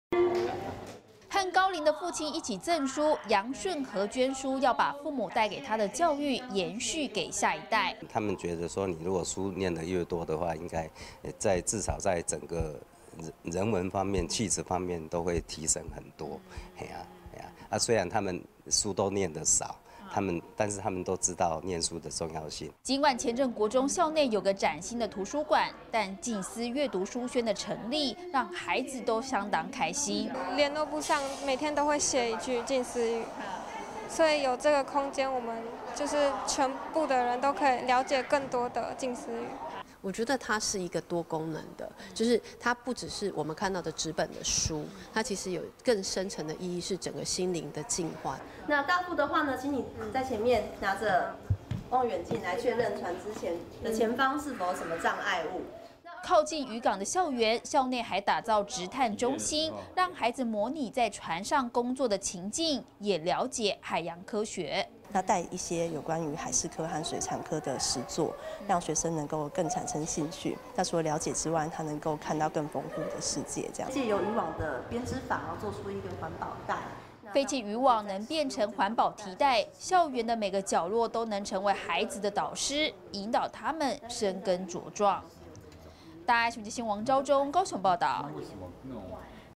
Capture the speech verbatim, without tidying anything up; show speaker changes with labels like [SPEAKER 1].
[SPEAKER 1] 和高龄的父亲一起赠书，杨顺和捐书，要把父母带给他的教育延续给下一代。
[SPEAKER 2] 他们觉得说，你如果书念得越多的话，应该在至少在整个人文方面、气质方面都会提升很多。哎呀，哎呀，啊，虽然他们书都念得少。 他们，但是他们都知道念书的重要性。
[SPEAKER 1] 尽管前镇国中校内有个崭新的图书馆，但静思阅读书轩的成立，让孩子都相当开心。
[SPEAKER 3] 联络簿上每天都会写一句静思语，所以有这个空间，我们就是全部的人都可以了解更多的静思语。
[SPEAKER 4] 我觉得它是一个多功能的，就是它不只是我们看到的纸本的书，它其实有更深层的意义，是整个心灵的净化。
[SPEAKER 5] 那大副的话呢，请你在前面拿着望远镜来确认船之前的前方是否有什么障碍物。
[SPEAKER 1] 靠近渔港的校园，校内还打造职探中心，让孩子模拟在船上工作的情境，也了解海洋科学。
[SPEAKER 6] 那带一些有关于海事科和水产科的实作，让学生能够更产生兴趣。那除了了解之外，他能够看到更丰富的世界。这样借
[SPEAKER 5] 由渔网的编织法，然后做出一个环保袋。
[SPEAKER 1] 废弃渔网能变成环保提袋，校园的每个角落都能成为孩子的导师，引导他们生根茁壮。大爱新闻王昭忠高雄报道。